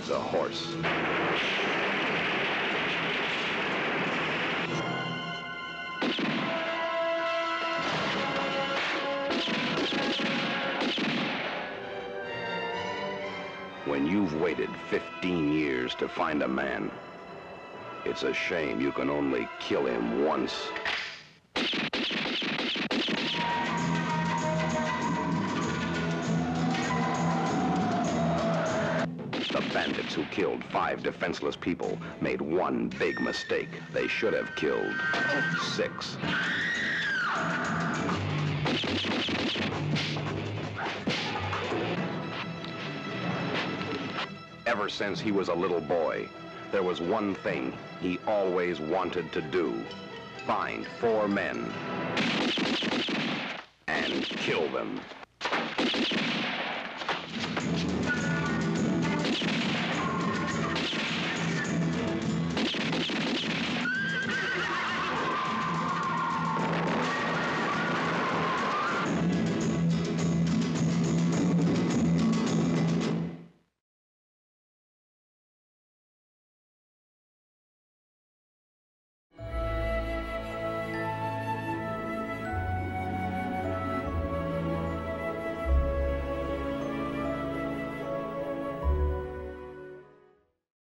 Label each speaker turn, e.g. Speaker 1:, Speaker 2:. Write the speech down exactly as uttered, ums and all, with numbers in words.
Speaker 1: a horse. When you've waited fifteen years to find a man, it's a shame you can only kill him once. The bandits who killed five defenseless people made one big mistake. They should have killed six. Ever since he was a little boy, there was one thing he always wanted to do: find four men and kill them.